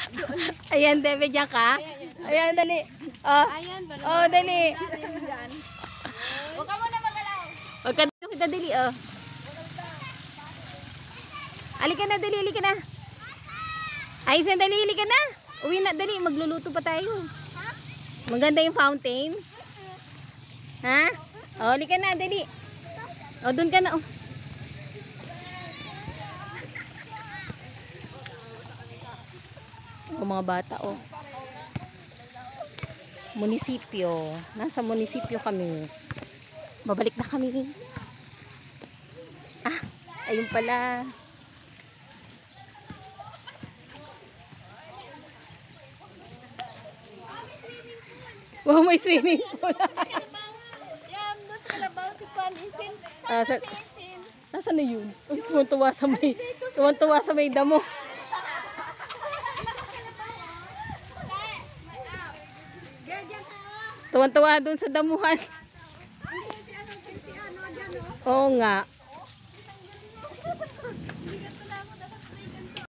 Ayan, Debe, diyan ka. Ayan, dali. Oh, oh, dali. Huwag ka muna magalaw. Huwag ka dito kita, dali. Oh. Halika na, dali, halika na. Ay, sandali, halika na. Uwi na, dali. Magluluto pa tayo. Maganda yung fountain. Ha? Oh, halika na, dali. Oh, doon ka na. Oh. Oh, mga bata, oh. Munisipyo. Nasa munisipyo kami. Babalik na kami. Ah, ayun pala. Wow, may swimming pool. Yan, doon sa kalabaw si Pan Isin. Ah, nasaan na yun? Uy, tuwan-tuwa sa may damo. Tuwan-tuwa doon sa damuhan. Oo nga.